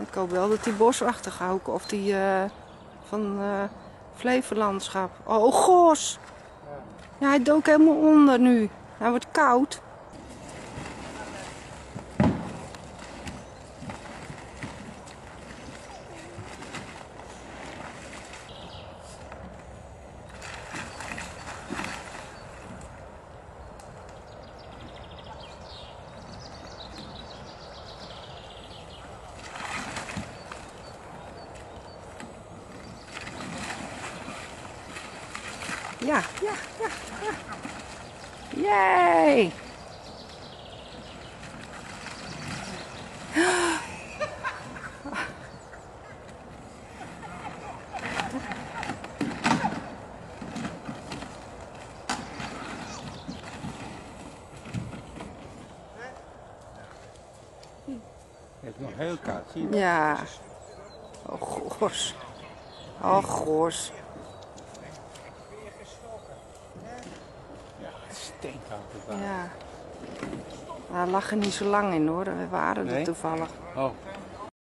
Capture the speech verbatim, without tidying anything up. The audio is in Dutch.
Ik hoop wel dat die boswachter ook, of die uh, van uh, Flevolandschap. Oh, gos! Ja, hij dook helemaal onder nu. Hij wordt koud. Ja, ja, ja, ja. Yay! Het is nog heel koud, zie je dat? Ja. Oh, gos. Oh, gos. Ja, steenkoud het water. Ja. Daar lag er niet zo lang in hoor, we waren er Nee? toevallig. Oh.